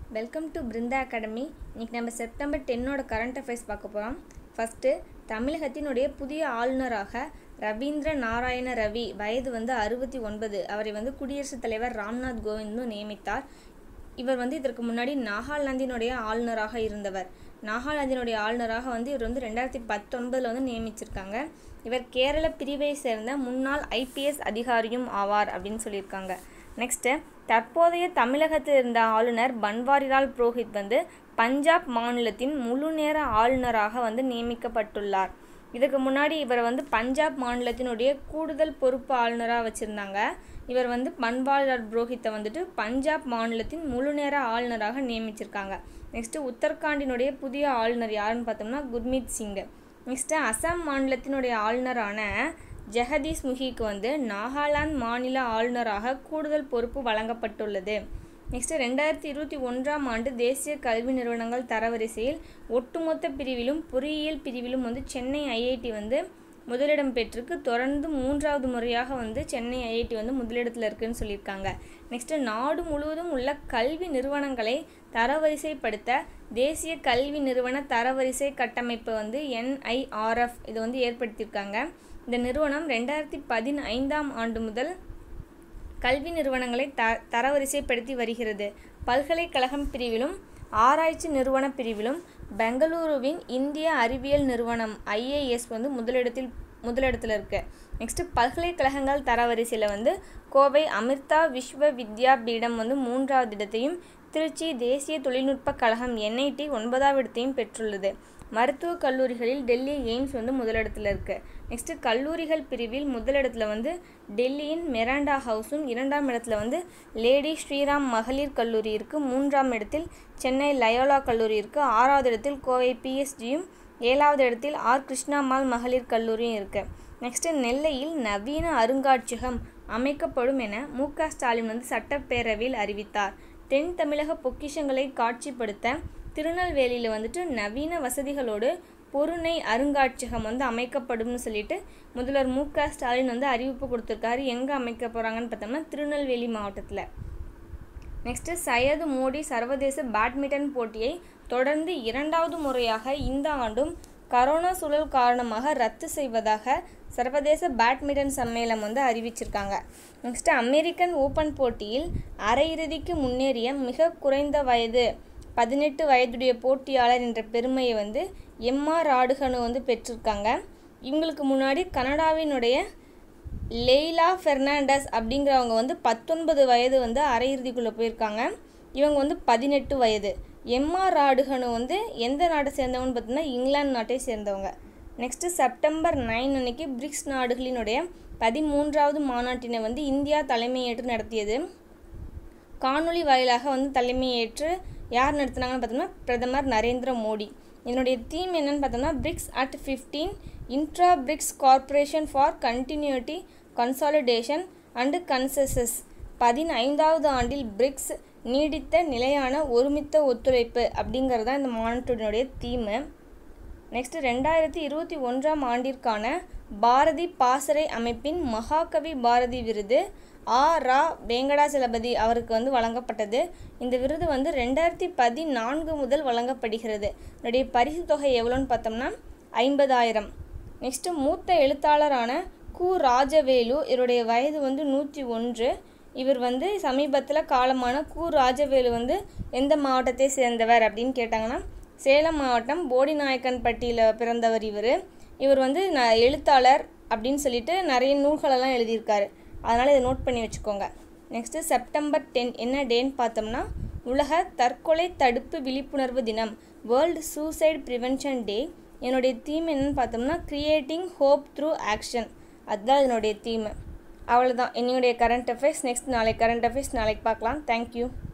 Welcome to Brinda academy. இன்றைக்கி நம்ம September 10 current affairs பார்க்க போகிறோம். ஃபஸ்ட்டு, தமிழகத்தினுடைய புதிய ஆளுநராக ரவீந்திர நாராயண ரவி, வயது 69, அவரை குடியரசுத் தலைவர் ராம்நாத் கோவிந்தும் நியமித்தார். இவர் இதற்கு முன்னாடி நாகாலாந்தினுடைய ஆளுநராக இருந்தவர். நாகாலாந்தினுடைய ஆளுநராக இவர் 2019 நியமிச்சிருக்காங்க. இவர் கேரள பிரிவை சேர்ந்த முன்னாள் IPS அதிகாரியும் ஆவார் அப்படின்னு சொல்லியிருக்காங்க. நெக்ஸ்ட்டு, தற்போதைய தமிழகத்தில் இருந்த ஆளுநர் பன்வாரிலால் புரோஹித் பஞ்சாப் மாநிலத்தின் முழு நேர ஆளுநராக நியமிக்கப்பட்டுள்ளார். இதுக்கு முன்னாடி இவர் பஞ்சாப் மாநிலத்தினுடைய கூடுதல் பொறுப்பு ஆளுநராக வச்சுருந்தாங்க. இவர் பன்வாரிலால் புரோஹித்தை பஞ்சாப் மாநிலத்தின் முழு நேர ஆளுநராக நியமிச்சிருக்காங்க. நெக்ஸ்ட்டு, உத்தரகாண்டினுடைய புதிய ஆளுநர் யாருன்னு பார்த்தோம்னா குர்மீத் சிங். நெக்ஸ்ட்டு, அசாம் மாநிலத்தினுடைய ஆளுநரான ஜெகதீஷ் முகிக்கு நாகாலாந்து மாநில ஆளுநராக கூடுதல் பொறுப்பு வழங்கப்பட்டுள்ளது. நெக்ஸ்ட்டு, 2021ஆம் ஆண்டு தேசிய கல்வி நிறுவனங்கள் தரவரிசையில் ஒட்டுமொத்த பிரிவிலும் பொறியியல் பிரிவிலும் சென்னை IIT முதலிடம் பெற்றிருக்கு. தொடர்ந்து 3வது முறையாக சென்னை IIT முதலிடத்தில் இருக்குன்னு சொல்லியிருக்காங்க. நெக்ஸ்ட்டு, நாடு முழுவதும் உள்ள கல்வி நிறுவனங்களை தரவரிசைப்படுத்த தேசிய கல்வி நிறுவன தரவரிசை கட்டமைப்பு NIRF இது ஏற்படுத்தியிருக்காங்க. இந்த நிறுவனம் 2015ஆம் ஆண்டு முதல் கல்வி நிறுவனங்களை தரவரிசைப்படுத்தி வருகிறது. பல்கலைக்கழகம் பிரிவிலும் ஆராய்ச்சி நிறுவன பிரிவிலும் பெங்களூருவின் இந்திய அறிவியல் நிறுவனம் IIS முதலிடத்தில் இருக்கு. நெக்ஸ்ட்டு, பல்கலைக்கழகங்கள் தரவரிசையில் கோவை அமிர்தா விஸ்வ வித்யா பீடம் 3வது இடத்தையும், திருச்சி தேசிய தொழில்நுட்ப கழகம் NIT 9வது இடத்தையும் பெற்றுள்ளது. மருத்துவக் கல்லூரிகளில் டெல்லி எய்ம்ஸ் முதலிடத்தில் இருக்குது. நெக்ஸ்ட்டு, கல்லூரிகள் பிரிவில் முதலிடத்தில் டெல்லியின் மெராண்டா ஹவுஸும், 2ஆம் இடத்துல லேடி ஸ்ரீராம் மகளிர் கல்லூரி இருக்குது. 3ஆம் இடத்தில் சென்னை லயோலா கல்லூரி இருக்குது. 6வது இடத்தில் கோவை PSGயும், 7வது இடத்தில் R கிருஷ்ணாமால் மகளிர் கல்லூரியும் இருக்குது. நெக்ஸ்ட்டு, நெல்லையில் நவீன அருங்காட்சியகம் அமைக்கப்படும் என MK ஸ்டாலின் சட்டப்பேரவையில் அறிவித்தார். தென் தமிழக பொக்கிஷங்களை காட்சிப்படுத்த திருநெல்வேலியில் நவீன வசதிகளோடு பொருணை அருங்காட்சியகம் அமைக்கப்படும் சொல்லிட்டு முதல்வர் MK ஸ்டாலின் அறிவிப்பு கொடுத்துருக்காரு. எங்கே அமைக்க போகிறாங்கன்னு பார்த்தோம்னா திருநெல்வேலி மாவட்டத்தில். நெக்ஸ்ட்டு, சையது மோடி சர்வதேச பேட்மிண்டன் போட்டியை தொடர்ந்து 2வது முறையாக இந்த ஆண்டும் கரோனா சூழல் காரணமாக ரத்து செய்வதாக சர்வதேச பேட்மிண்டன் சம்மேளனம் அறிவிச்சிருக்காங்க. நெக்ஸ்ட்டு, அமெரிக்கன் ஓப்பன் போட்டியில் அரையிறுதிக்கு முன்னேறிய மிக குறைந்த வயது 18 வயதுடைய போட்டியாளர் என்ற பெருமையை எம்மா ராடுகனு பெற்றிருக்காங்க. இவங்களுக்கு முன்னாடி கனடாவினுடைய லெய்லா ஃபெர்னாண்டஸ் அப்படிங்கிறவங்க 19 வயது அரையிறுதிக்குள்ளே போயிருக்காங்க. இவங்க 18 வயது. எம்மா ராடுகனு எந்த நாட்டை சேர்ந்தவங்கன்னு பார்த்தீங்கன்னா இங்கிலாந்து நாட்டை சேர்ந்தவங்க. நெக்ஸ்ட்டு, செப்டம்பர் 9 அன்னைக்கு பிரிக்ஸ் நாடுகளினுடைய 13வது மாநாட்டினை இந்தியா தலைமையேற்று நடத்தியது. காணொலி வாயிலாக தலைமையேற்று யார் நடத்தினாங்கன்னு பார்த்தோம்னா பிரதமர் நரேந்திர மோடி. இதனுடைய தீம் என்னன்னு பார்த்தோம்னா BRICS at 15 intra BRICS corporation for continuity consolidation and consensus. 15வது ஆண்டில் பிரிக்ஸ் நீடித்த நிலையான ஒருமித்த ஒத்துழைப்பு அப்படிங்கிறது தான் இந்த மாநாட்டினுடைய தீமு. நெக்ஸ்ட்டு, 2021ஆம் ஆண்டிற்கான பாரதி பாசறை அமைப்பின் மகாகவி பாரதி விருது ரா வெங்கடாச்சலபதி அவருக்கு வழங்கப்பட்டது. இந்த விருது 2014 முதல் வழங்கப்படுகிறது. இதனுடைய பரிசு தொகை எவ்வளோன்னு பார்த்தோம்னா 50,000. நெக்ஸ்ட்டு, மூத்த எழுத்தாளரான கு ராஜவேலு, இவருடைய வயது 101. இவர் சமீபத்தில் காலமான கு ராஜவேலு எந்த மாவட்டத்தை சேர்ந்தவர் அப்படின்னு கேட்டாங்கன்னா சேலம் மாவட்டம் போடிநாயக்கன்பட்டியில் பிறந்தவர். இவர் எழுத்தாளர் அப்படின்னு சொல்லிட்டு நிறைய நூல்களெல்லாம் எழுதியிருக்காரு. அதனால் இதை நோட் பண்ணி வச்சுக்கோங்க. நெக்ஸ்ட்டு, செப்டம்பர் 10 என்ன டேன்னு பார்த்தோம்னா உலக தற்கொலை தடுப்பு விழிப்புணர்வு தினம், வேர்ல்டு சூசைட் ப்ரிவென்ஷன் டே. என்னுடைய தீம் என்னன்னு பார்த்தோம்னா கிரியேட்டிங் ஹோப் த்ரூ ஆக்ஷன். அதுதான் இதனுடைய தீம். அவ்வளோதான் என்னுடைய கரண்ட் அஃபேர்ஸ். நெக்ஸ்ட் நாளைக்கு கரண்ட் அஃபேர்ஸ் நாளைக்கு பார்க்கலாம். தேங்க்யூ.